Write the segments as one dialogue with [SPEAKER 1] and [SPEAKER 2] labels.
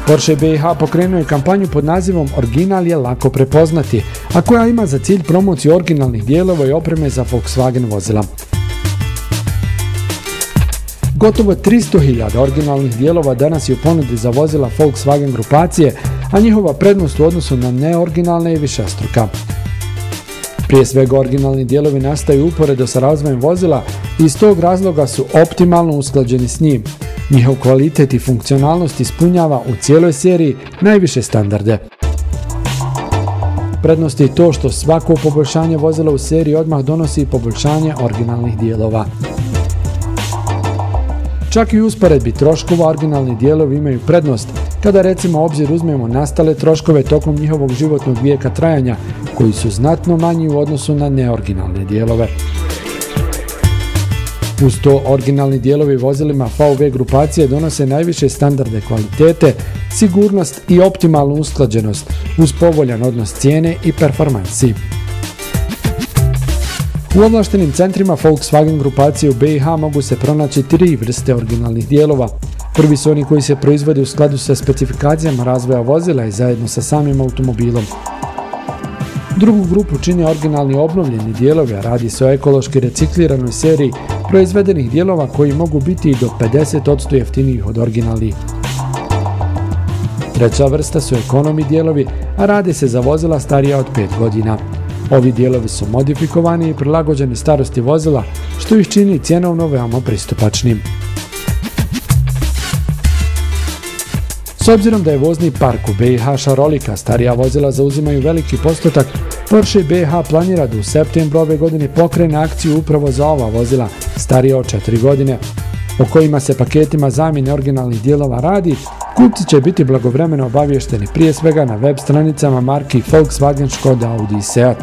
[SPEAKER 1] Porsche BiH pokrenuo je kampanju pod nazivom Original je lako prepoznati, a koja ima za cilj promociju originalnih dijelova i opreme za Volkswagen vozila. Gotovo 300.000 originalnih dijelova danas je u ponudi za vozila Volkswagen grupacije, a njihova prednost u odnosu na neoriginalne je višestruka. Prije svega originalni dijelovi nastaju uporedo sa razvojem vozila i iz tog razloga su optimalno usklađeni s njim. Njihov kvalitet i funkcionalnost ispunjava u cijeloj seriji najviše standarde. Prednost je to što svako poboljšanje vozila u seriji odmah donosi poboljšanje originalnih dijelova. Čak i u usporedbi troškova originalni dijelovi imaju prednost kada recimo u obzir uzmemo nastale troškove tokom njihovog životnog vijeka trajanja, koji su znatno manji u odnosu na neoriginalne dijelove. Uz to, originalni dijelovi vozilima VW grupacije donose najviše standarde kvalitete, sigurnost i optimalnu usklađenost uz povoljan odnos cijene i performansi. U ovlaštenim centrima Volkswagen grupacije u BiH mogu se pronaći 3 vrste originalnih dijelova. Prvi su oni koji se proizvode u skladu sa specifikacijama razvoja vozila i zajedno sa samim automobilom. Drugu grupu čine originalni obnovljeni dijelovi, a radi se o ekološki recikliranoj seriji proizvedenih dijelova koji mogu biti i do 50% jeftinijih od originalnih. Treća vrsta su ekonomi dijelovi, a radi se za vozila starija od 5 godina. Ovi dijelovi su modifikovani i prilagođeni starosti vozila, što ih čini cjenovno veoma pristupačnim. S obzirom da je vozni park u BiH šarolik, a starija vozila zauzimaju veliki postotak, Porsche BiH planira da u septembru ove godine pokrene akciju upravo za ova vozila starija od 4 godine, o kojima se paketima zamjene originalnih dijelova radi. Kupci će biti blagovremeno obavješteni prije svega na web stranicama marki Volkswagen, Škoda, Audi i Seat.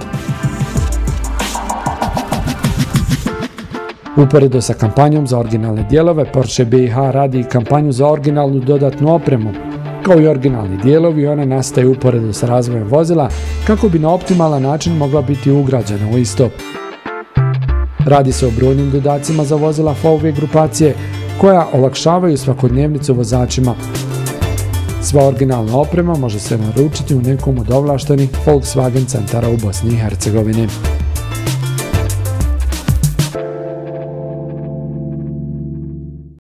[SPEAKER 1] Uporedo sa kampanjom za originalne dijelove, Porsche BiH radi i kampanju za originalnu dodatnu opremu. Kao i originalni dijelovi, one nastaju uporedo sa razvojem vozila kako bi na optimalan način mogla biti ugrađena u isto. Radi se o brojnim dodacima za vozila VW grupacije koja olakšavaju svakodnevnicu vozačima. Sva originalna oprema može se naručiti u nekom od ovlaštenih Volkswagen centara u Bosni i Hercegovini.